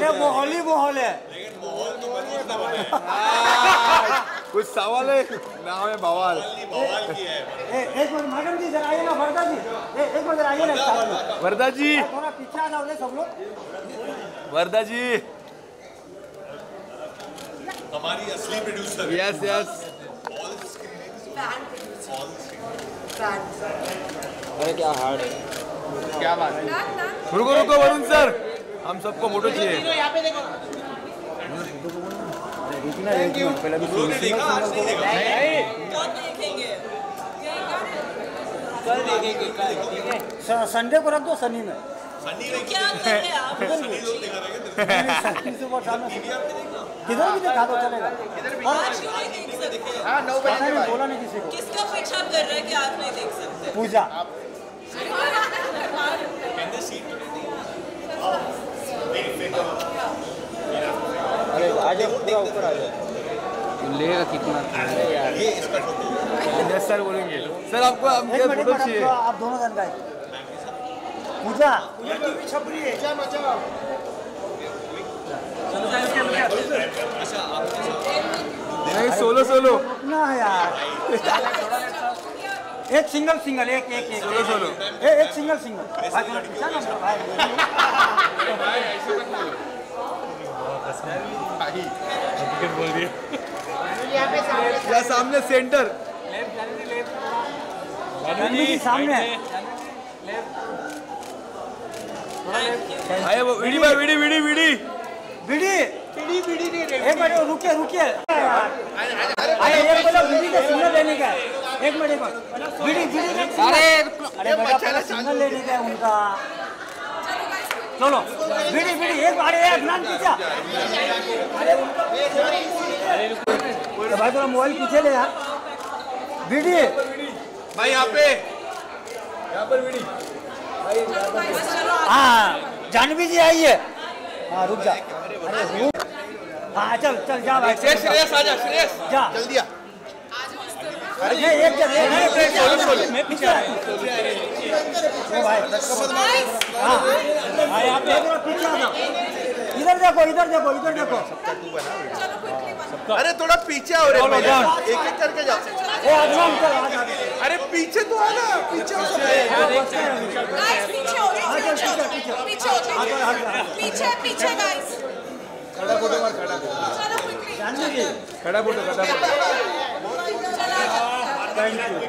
ये माहौल ही माहौल है। लेकिन माहौल तो मनोज ने बनाया। कुछ सवाल है नाम है बवाल। बवाल की है। एक मिनट मैडम जी जरा आइए ना, वर्दा जी एक मिनट आइए ना। वर्दा जी थोड़ा पीछे आ जाओ सब लोग। वर्दा जी हमारी असली प्रोड्यूसर। Yes yes. अरे क्या हार्ड है, क्या बात है। रुको रुको वरुण सर, हम सबको फोटो चाहिए। पहले भी संडे को रख दो, सनी में। किधर भी दिखा दो चलेगा। बोला नहीं किसी को। किसका पीछा कर रहा है कि आप नहीं देख सकते? पूजा अरे आज पूरा ऊपर आ जाए लेगा कितना यार। ये इसका फोटो। यस सर बोलेंगे। सर आपको हमके फोटो चाहिए। आप दोनों जन का पूजा नहीं सोलो सोलो ना है यार। एक सिंगल सिंगल एक एक एक सोलो सोलो एक सिंगल सिंगल भाई थोड़ा पीछा ना भाई। बोल दिया या सामने सेंटर सामने आए वो विडी भाई विडी विडी विडी बीड़ी एक मिनट रुकिए रुकिए। अरे एक बोलो बीड़ी का सिग्नल लेने का है। एक मिनट बीड़ी बीड़ी अरे बेटा सिग्नल लेने का है उनका। चलो बीड़ी बीड़ी एक बार नाम पीछा। भाई थोड़ा मोबाइल पीछे ले यार। बीड़ी भाई यहाँ पर विडी हाँ जानवी जी आइए। हाँ रुक जा। हाँ चल चल जा भाई। श्रेयस आजा श्रेयस जा जल्दी आ। अरे एक जगह मैं पीछे ओ भाई हाँ हाँ यहाँ पे पीछे आ जाओ। इधर देखो इधर देखो इधर देखो। अरे थोड़ा पीछे आओ रे एक एक करके जाओ। ए अदनान चल आ जा। अरे पीछे तो आना पीछे हो पीछे पीछे गाइस। खड़ा फोटो मार खड़ा खड़ा फोटो थैंक यू।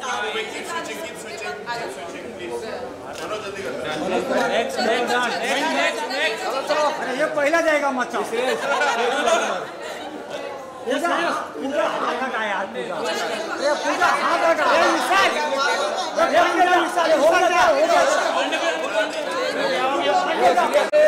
अरे ये पहला जाएगा मचा। पूजा हाथ का यार पूजा हाथ का मिसाल हो गया।